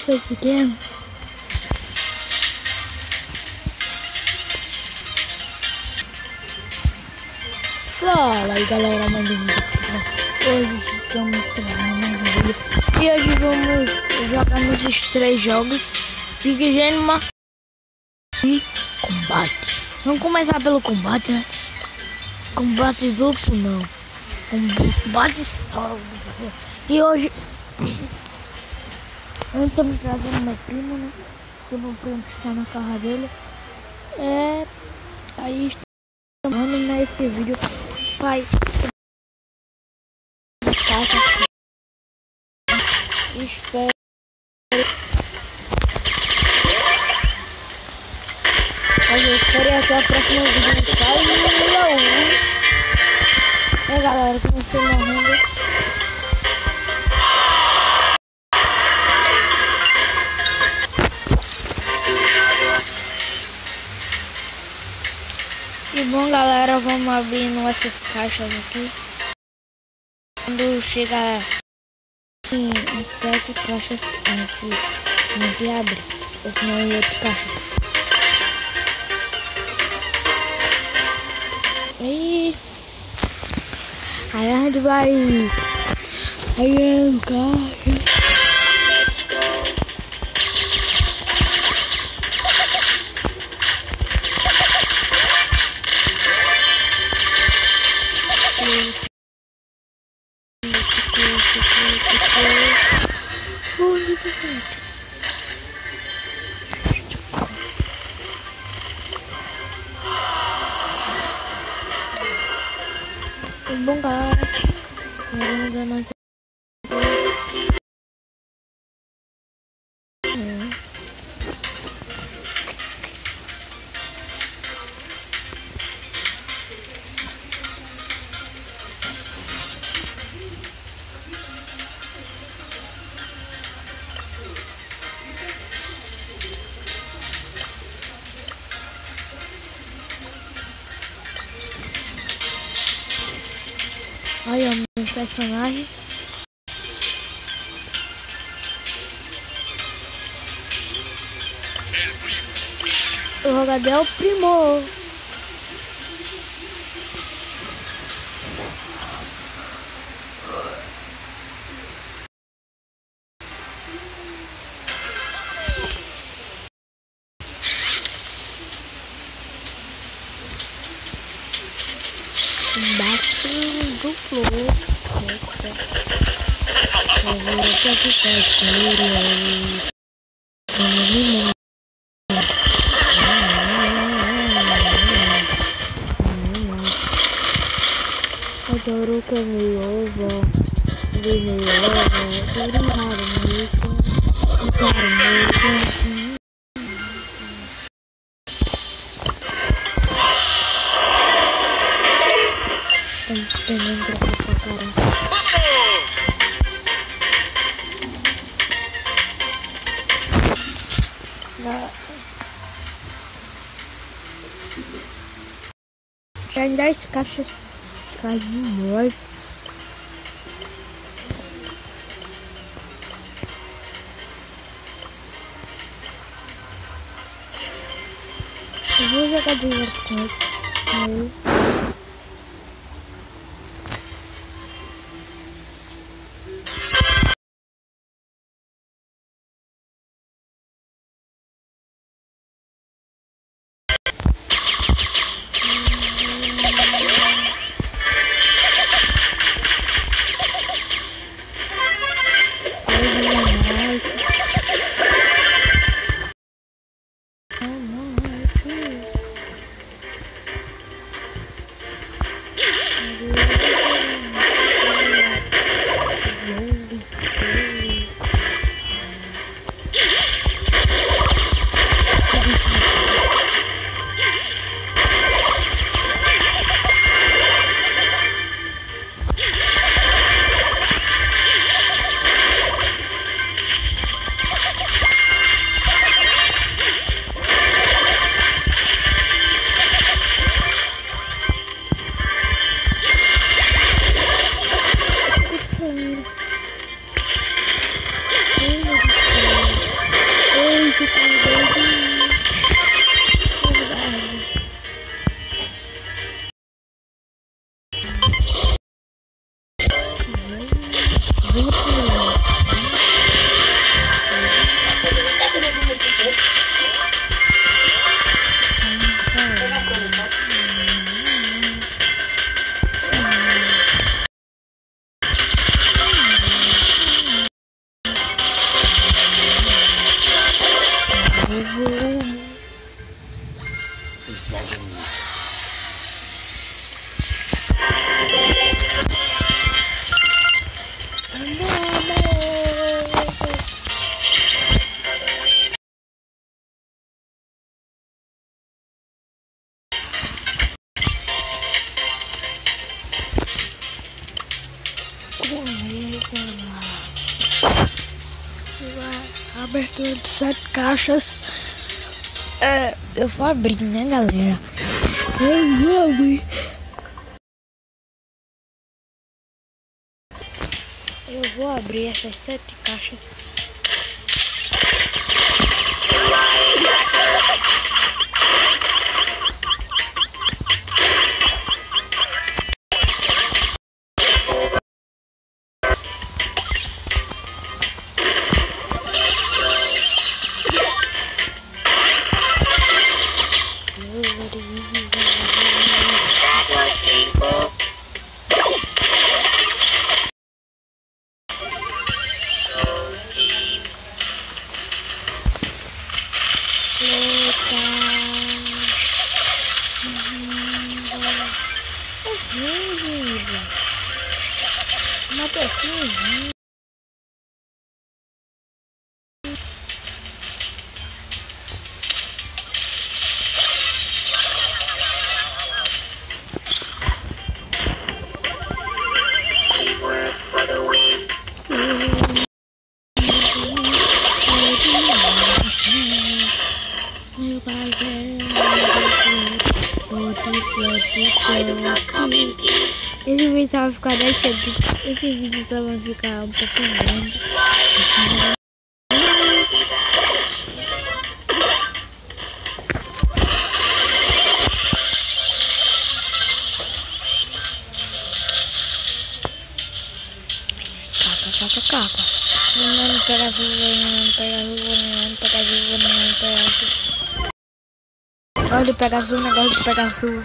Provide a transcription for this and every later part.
Face Game. Fala aí galera, mais um vídeo aqui. Hoje estamos trazendo mais um vídeo. E hoje vamos jogar nesses 3 jogos: Big Genma e Combate. Vamos começar pelo combate, né? Combate duplo não, combate solo. E hoje estamos trazendo meu primo, né? Que o meu primo está na casa dele. Aí estamos nesse vídeo. Vai espero. Eu espero até a próxima vídeo. Galera, comecei morrendo. E bom galera, vamos abrindo essas caixas aqui. Quando chegar em 7 caixas a gente abre, ou senão em 8 caixas. E aí a gente vai aí no caixa. Bom galera, olha o meu personagem. O jogador é o Primo. Duplo. Adoro que me ouva, já em 10 caixas caiu mortos. Eu vou jogar dinheiro com ele. Abertura de 7 caixas. Eu vou abrir, né, galera? Eu vou abrir. Eu vou abrir essas 7 caixas. Uma pecinha. Esse vídeo vai ficar 10 segundos. Esse vídeo só vai ficar um pouco grande. Capa. Não pega azul, não pega azul, não pega azul, não pega azul. Olha de pegar azul, negócio de pegar azul.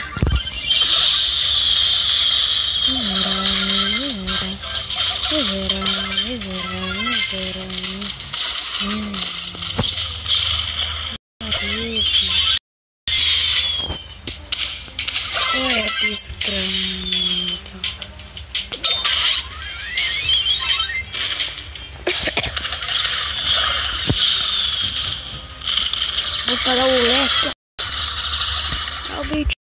Olha piscando. Vou pegar o leque. Olha o bicho.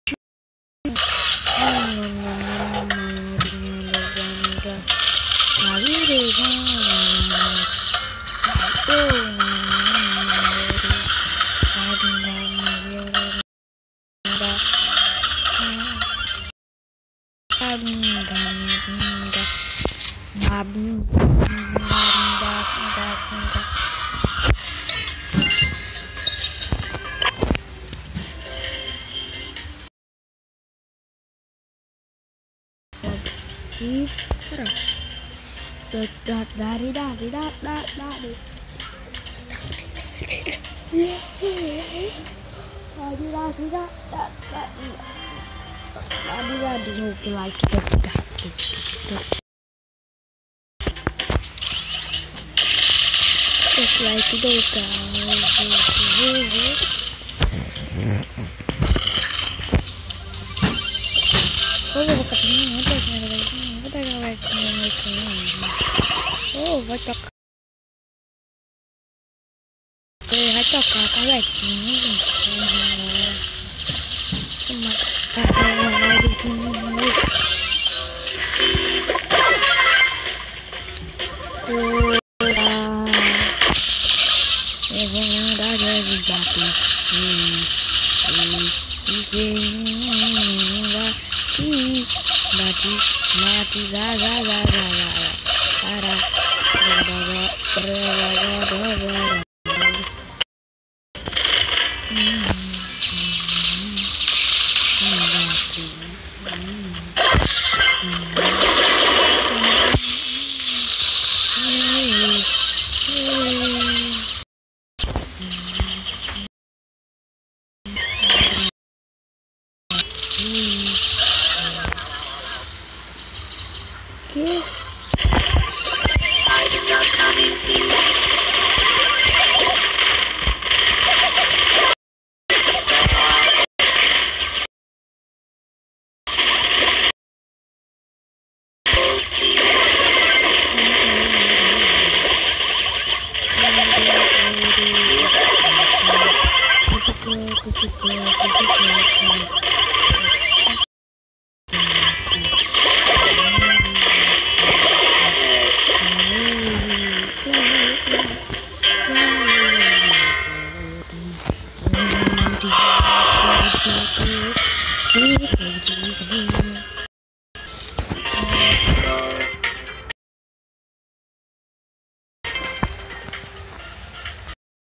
Vai tocar. Vai tocar, tá lequinho. Good.